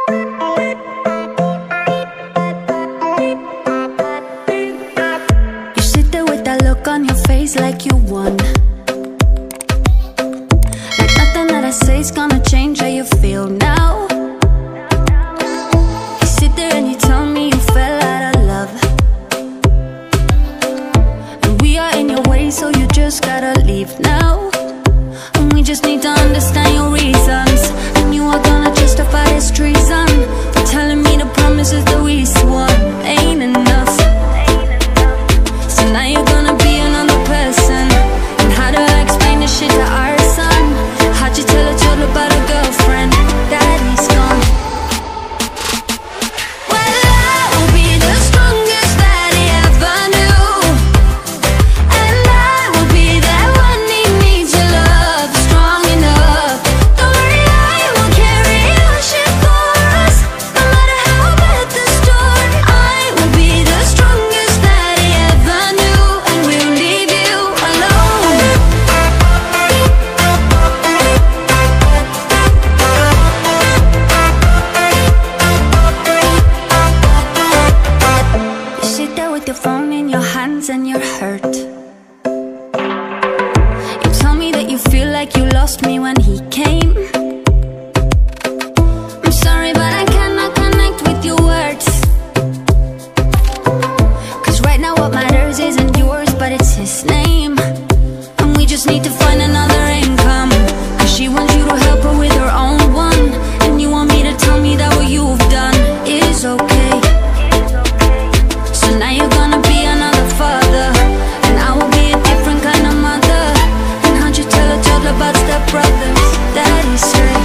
You sit there with that look on your face like you won, like nothing that I say is gonna change how you feel now. You sit there and you tell me you fell out of love, and we are in your way, so you just gotta leave now. And we just need to understand your reasons, and you are gonna justify this treason for telling me the promises that we swore ain't enough. So now you're gonna be another person, and how do I explain this shit to our son? How'd you tell a child about a girlfriend? Daddy's gone. Well, I will be the strongest that he ever knew, and I will be that one he needs your love, strong enough. Don't worry, I will carry your shit for us, no matter how bad the storm. I will be the strongest that he ever knew, and we'll leave you alone. You sit there with your phone in your hands and you're hurt. You tell me that you feel like you lost me when he came. I'm sorry, but I cannot connect with your words, 'cause right now what matters isn't yours, but it's his name. And we just need to find another income, 'cause she wants you to help her with her own one, and you want me to tell me that what you've done is okay. So now you're gonna be another father, and I will be a different kind of mother. And how'd you tell a child about stepbrothers? Daddy's straight.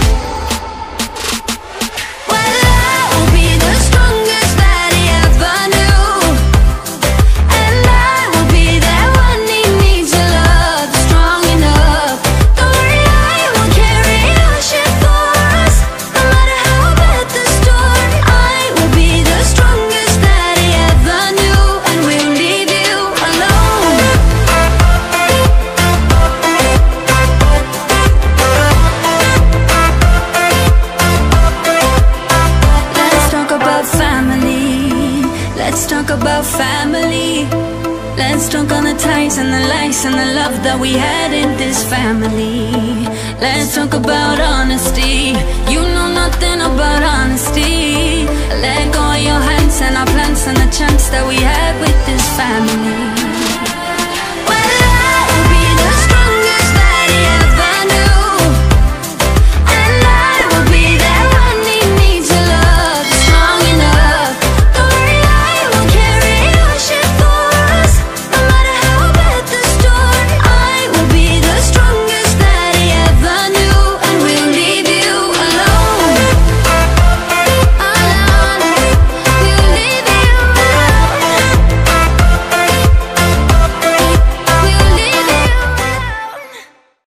Well, I will be the strongest that he ever knew, and I will be that one he needs your love, strong enough. Don't worry, I will carry your shit for us, no matter how bad the storm. I will be the strongest that he ever knew, and we'll leave you alone. Let's talk about family. Let's talk about family. Let's talk on the ties and the lies and the love that we had in this family. Let's talk about honesty. You know nothing about honesty. Let go of your hands and our plans and the chance that we had with this family.